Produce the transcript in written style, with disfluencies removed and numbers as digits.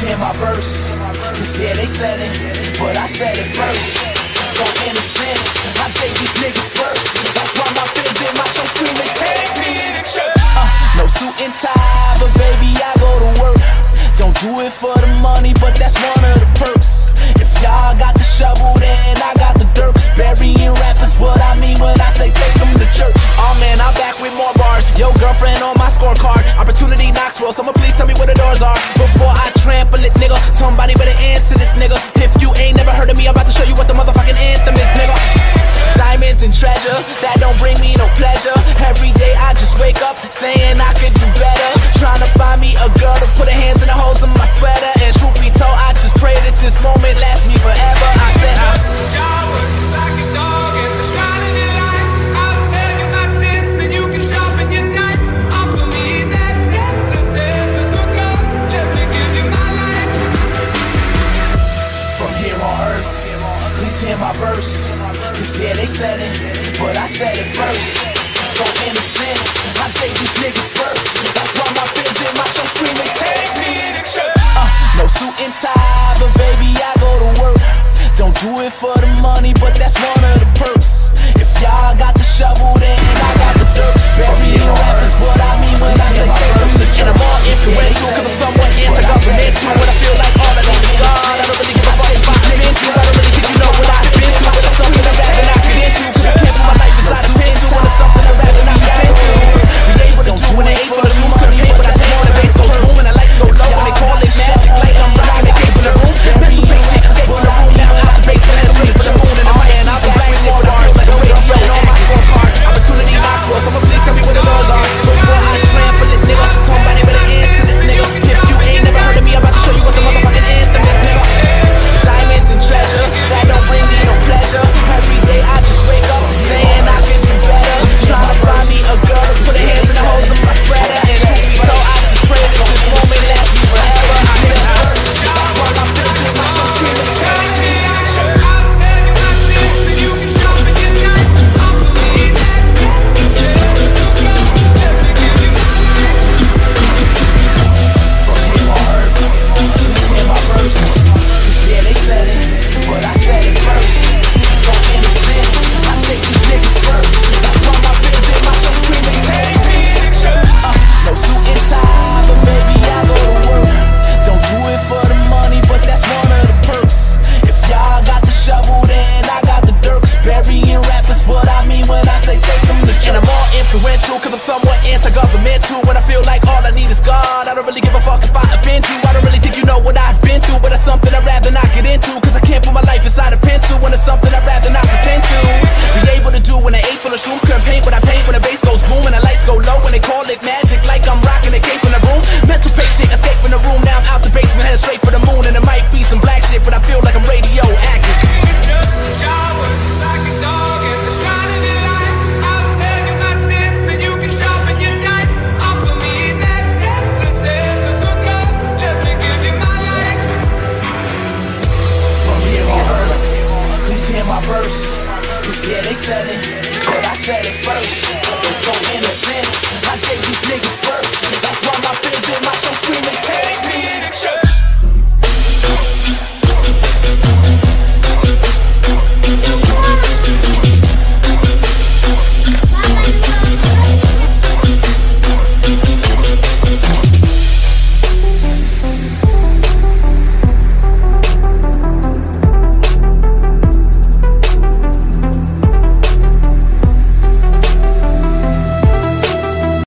hear my verse, cause yeah, they said it, but I said it first. So in a sense, I gave these niggas birth. That's why my fans in my show screaming, take me to church. No suit and tie, but baby, I go to work. Don't do it for the money, but that's one of the perks. If y'all got the shovel, then I got the dirt. Cause burying rappers what I mean when I say take them to church. Oh man, I'm back with more bars. Yo, girlfriend on my scorecard. Opportunity knocks well, someone please tell me where the doors are before I trample it, nigga. Somebody better answer this, nigga. If you ain't never heard of me, I'm about to show you what the motherfucking anthem is, nigga. Diamonds and treasure, that don't bring me no pleasure. Every day I just wake up saying I could do better. Trying to find me a girl to put her hands in the holes of my sweater. And truth be told, I just pray that this moment lasts me forever. I said hear my verse, cause yeah, they said it, but I said it first. So in a sense, I gave these niggas birth. That's why my fans in my show screaming, take me to church. No suit and tie, but baby, I go to work. Don't do it for the money, but that's one of the perks. If y'all got the shovel, then I got the dirt. Burying rappers what I mean when I say take them to church. And I'm all influential, cause I'm somewhat anti-governmental. When I feel like all I need is God, I don't really give a fuck if I offend you. I don't really think you know what I've been through. But it's something I'd rather not get into, cause I can't put my life inside a pencil. And it's something I'd rather not get into. Be able to do when they ain't for the shoes, couldn't paint what I say. The bass goes boom and the lights go low and they call it magic. Like I'm rocking the cape in the room. Mental patient, escape from the room. Now out the basement and straight for the moon. And the mic and I'll be black shit with bars like a radio and on my scorecard. Opportunity knocks well, someone please tell me where the doors are before I trample it, nigga. Somebody better answer this, nigga. If you ain't never heard of me, I'm about to show you what the motherfucking anthem is, nigga. Diamonds and treasure, that don't bring me no pleasure. Every day I just wake up saying I could do better. Trying to find me a girl to put her hands in the holes of my sweater. And truth be told, I just pray that this moment lasts me forever. I said, that's why my fans in my show screaming, take me to church. I'll tell you my sins and you can show me your night. I believe that let me give you my life. From here on earth, please hear my verse. Cause yeah, they said it, but I said it first. So in a sense, I take these niggas first. That's why my fans in my show screaming, take me to church. No suit and tie, but baby, I go to work. Don't do it for the money, but that's one of the perks. If y'all got the shovel, then I got the dirt. Cause burying rappers what I mean when I say take them to church. And I'm all influential, cause I'm somewhat anti-governmental. When I feel like all I need is God, I don't really give a fuck if I offend you. I don't really think you know what I've been through, but it's something I'd rather not get into. Cause I can't put my life inside a pencil when it's something I'd rather not pretend to be able to do when I ate full of shrooms. Couldn't paint what I paint when the bass goes boom and the lights go low and they call it magic. Like I'm rocking a cape in the room. Mental patient, escape from the room. Now I'm out the basement, headed straight for the moon. And it might be some black shit, but I feel like I'm radioactive. Showers like a dog at the shrine of your life. I'll tell you my sins and you can sharpen your knife. Offer me that death instead of good God. Let me give you my life. From here on earth, please hear my verse. Cause yeah, they said it, but I said it first. So in a sense, I gave these niggas